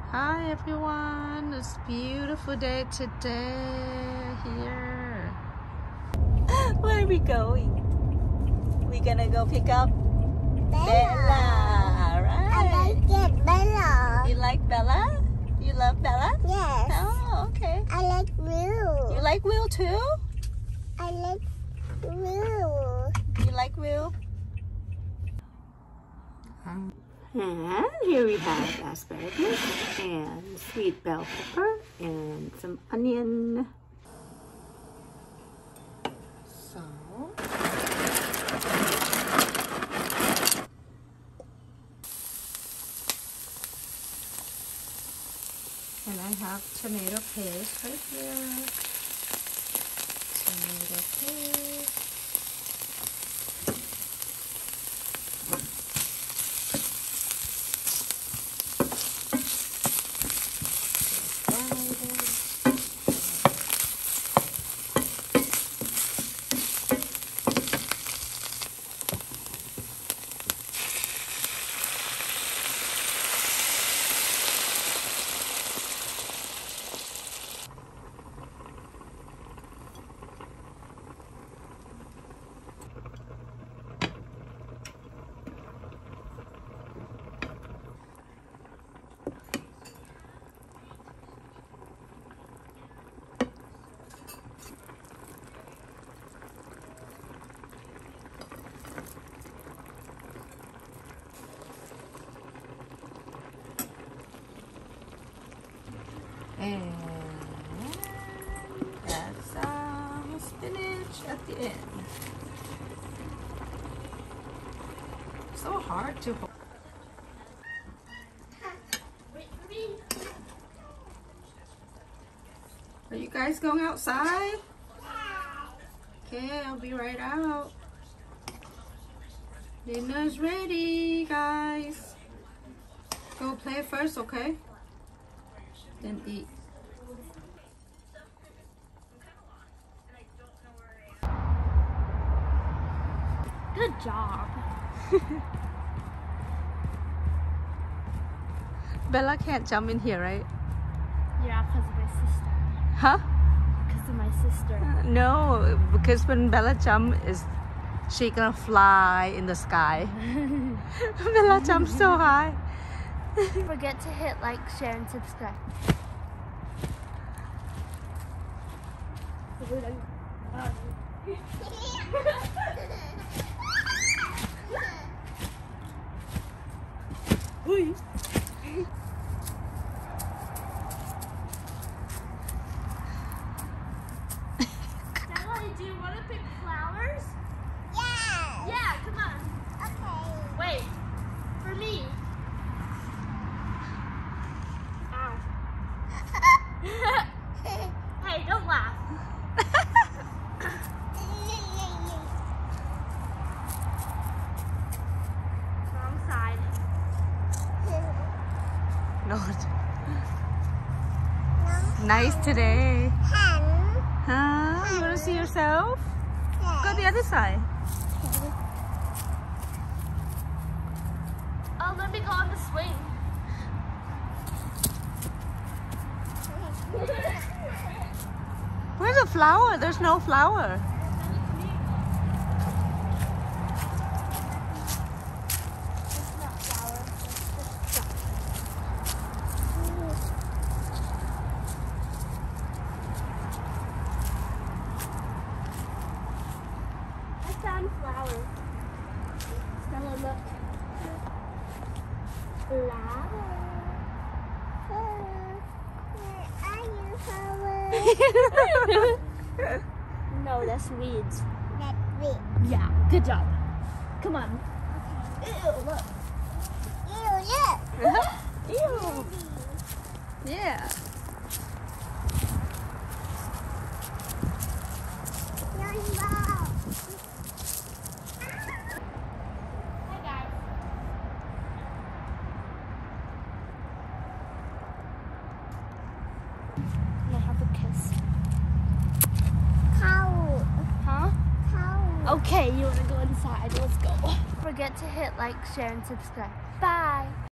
Hi everyone, it's a beautiful day today here. Where are we going? We're gonna go pick up Bella, right? I like it, Bella. You like Bella? You love Bella? Yes. Oh, okay. I like Will. You like Will too? I like Will. You like Will? And here we have asparagus and sweet bell pepper and some onion. So, and I have tomato paste right here. Tomato paste. And add some spinach at the end. So hard to hold. Are you guys going outside? Okay, I'll be right out. Dinner's ready, guys. Go play first, okay? Then eat. Good job. Bella can't jump in here, right? Yeah, because of my sister. Huh? Because of my sister. No, because when Bella jump, she gonna fly in the sky. Bella jumps so high. Don't forget to hit like, share, and subscribe. Stella, do you want to pick flowers? Yes. Yeah, come on. Okay. Wait, for me. Ow. Hey, don't laugh. Wrong side. No. Nice today. Huh? You wanna see yourself? Go the other side. Oh, let me go on the swing. Where's the flower? There's no flower. I found flowers. Stella, look. Flowers. No, that's weeds. That's it. Yeah, good job. Come on. Ew, look. Ew, look. Ew. Yeah. Rainbow. Hi, guys. Can I have a kiss? Cow. Huh? Cow. Okay, you want to go inside? Let's go. Don't forget to hit like, share, and subscribe. Bye.